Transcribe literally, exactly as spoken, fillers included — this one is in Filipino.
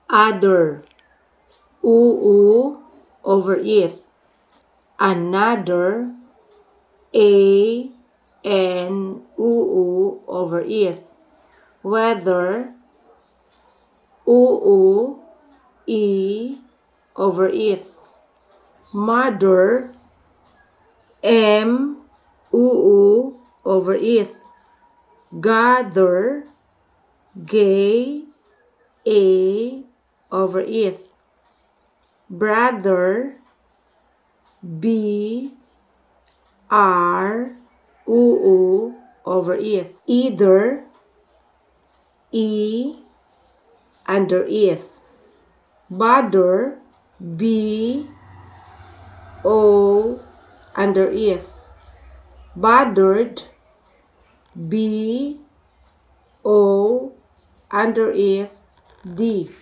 other, oo over it, another, a and oo over it, whether, oo, e over it, mother, m, oo over it, gather, gay, a over it, brother, b, r, oo over it, either, e, under it, bother, b, o, under it, bothered, b, o, under it, d.